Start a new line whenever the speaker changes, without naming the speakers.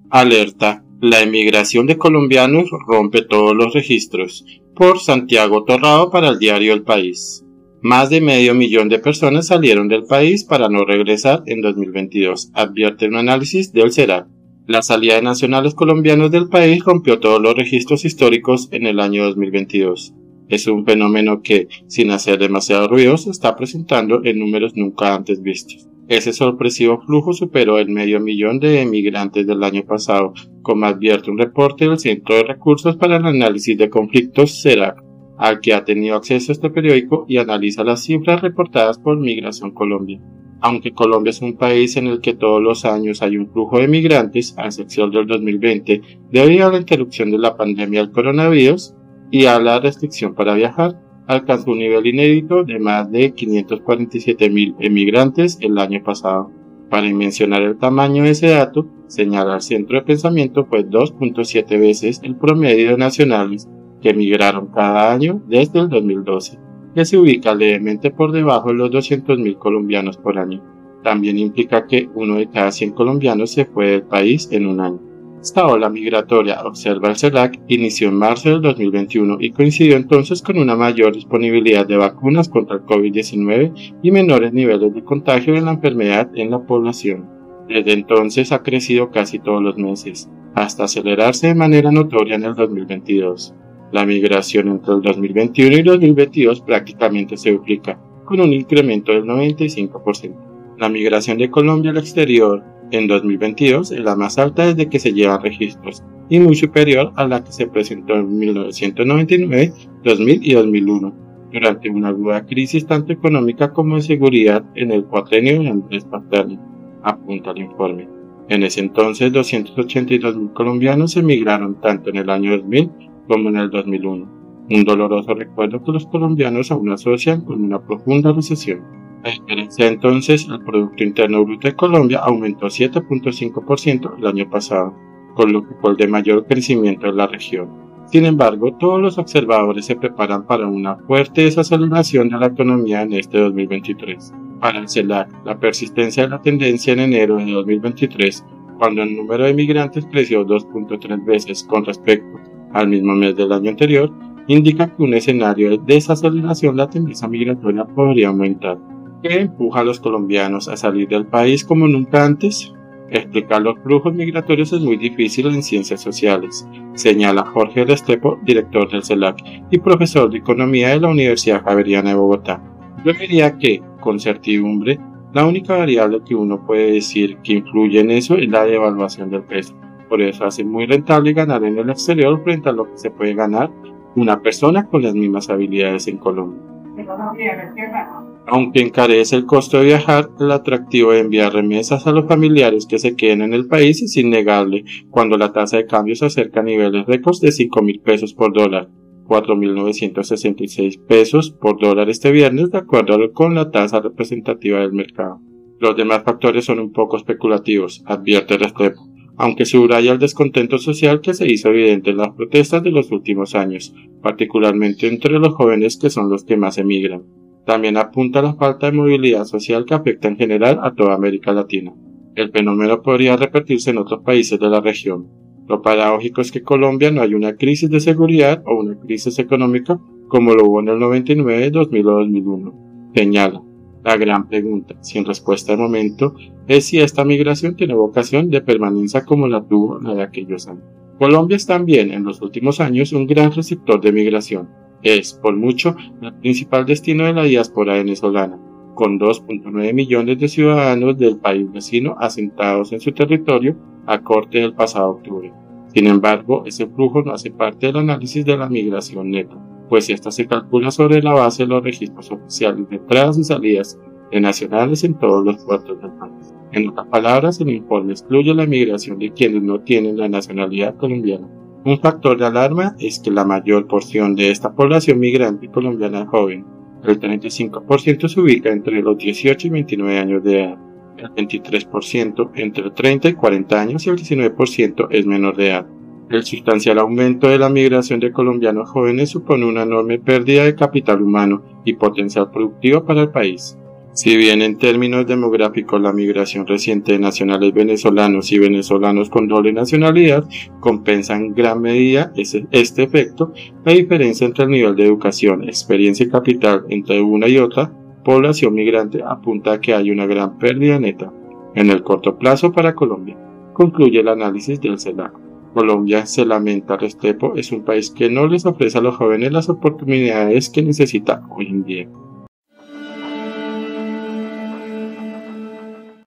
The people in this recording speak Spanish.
Alerta: la emigración de colombianos rompe todos los registros. Por Santiago Torrado para el diario El País. Más de 500.000 de personas salieron del país para no regresar en 2022, advierte un análisis del CERAC. La salida de nacionales colombianos del país rompió todos los registros históricos en el año 2022. Es un fenómeno que, sin hacer demasiado ruido, se está presentando en números nunca antes vistos. Ese sorpresivo flujo superó el 500.000 de emigrantes del año pasado, como advierte un reporte del Centro de Recursos para el Análisis de Conflictos CERAC, al que ha tenido acceso este periódico y analiza las cifras reportadas por Migración Colombia. Aunque Colombia es un país en el que todos los años hay un flujo de migrantes, a excepción del 2020, debido a la interrupción de la pandemia del coronavirus y a la restricción para viajar, alcanzó un nivel inédito de más de 547.000 emigrantes el año pasado. Para mencionar el tamaño de ese dato, señala el Centro de Pensamiento, fue 2.7 veces el promedio de nacionales que emigraron cada año desde el 2012, que se ubica levemente por debajo de los 200.000 colombianos por año. También implica que 1 de cada 100 colombianos se fue del país en un año. Esta ola migratoria, observa el CELAC, inició en marzo del 2021 y coincidió entonces con una mayor disponibilidad de vacunas contra el COVID-19 y menores niveles de contagio de la enfermedad en la población. Desde entonces ha crecido casi todos los meses, hasta acelerarse de manera notoria en el 2022. La migración entre el 2021 y 2022 prácticamente se duplica, con un incremento del 95%. La migración de Colombia al exterior en 2022 es la más alta desde que se llevan registros, y muy superior a la que se presentó en 1999, 2000 y 2001, durante una aguda crisis tanto económica como de seguridad en el cuatrienio de Andrés Pastrana, apunta el informe. En ese entonces, 282.000 colombianos emigraron tanto en el año 2000 como en el 2001, un doloroso recuerdo que los colombianos aún asocian con una profunda recesión. A diferencia de entonces, el Producto Interno Bruto de Colombia aumentó 7.5% el año pasado, con lo que fue el de mayor crecimiento en la región. Sin embargo, todos los observadores se preparan para una fuerte desaceleración de la economía en este 2023. Para el CELAC, la persistencia de la tendencia en enero de 2023, cuando el número de migrantes creció 2.3 veces con respecto al mismo mes del año anterior, indica que un escenario de desaceleración de la tendencia migratoria podría aumentar. ¿Qué empuja a los colombianos a salir del país como nunca antes? Explicar los flujos migratorios es muy difícil en ciencias sociales, señala Jorge Restrepo, director del CELAC y profesor de Economía de la Universidad Javeriana de Bogotá. Yo diría que, con certidumbre, la única variable que uno puede decir que influye en eso es la devaluación del peso. Por eso hace muy rentable ganar en el exterior frente a lo que se puede ganar una persona con las mismas habilidades en Colombia. Aunque encarece el costo de viajar, el atractivo de enviar remesas a los familiares que se queden en el país es innegable cuando la tasa de cambio se acerca a niveles récords de 5.000 pesos por dólar, 4.966 pesos por dólar este viernes, de acuerdo con la tasa representativa del mercado. Los demás factores son un poco especulativos, advierte Restrepo, aunque subraya el descontento social que se hizo evidente en las protestas de los últimos años, particularmente entre los jóvenes que son los que más emigran. También apunta a la falta de movilidad social que afecta en general a toda América Latina. El fenómeno podría repetirse en otros países de la región. Lo paradójico es que en Colombia no hay una crisis de seguridad o una crisis económica como lo hubo en el 99, 2000 o 2001. Señala. La gran pregunta, sin respuesta de momento, es si esta migración tiene vocación de permanencia como la tuvo la de aquellos años. Colombia es también, en los últimos años, un gran receptor de migración. Es, por mucho, el principal destino de la diáspora venezolana, con 2.9 millones de ciudadanos del país vecino asentados en su territorio a corte del pasado octubre. Sin embargo, ese flujo no hace parte del análisis de la migración neta, pues esta se calcula sobre la base de los registros oficiales de entradas y salidas de nacionales en todos los puertos del país. En otras palabras, el informe excluye la migración de quienes no tienen la nacionalidad colombiana. Un factor de alarma es que la mayor porción de esta población migrante colombiana es joven. El 35% se ubica entre los 18 y 29 años de edad, el 23% entre 30 y 40 años y el 19% es menor de edad. El sustancial aumento de la migración de colombianos jóvenes supone una enorme pérdida de capital humano y potencial productivo para el país. Si bien en términos demográficos la migración reciente de nacionales venezolanos y venezolanos con doble nacionalidad compensa en gran medida este efecto, la diferencia entre el nivel de educación, experiencia y capital entre una y otra población migrante apunta a que hay una gran pérdida neta en el corto plazo para Colombia, concluye el análisis del CELAC. Colombia, se lamenta Restrepo, es un país que no les ofrece a los jóvenes las oportunidades que necesitan hoy en día.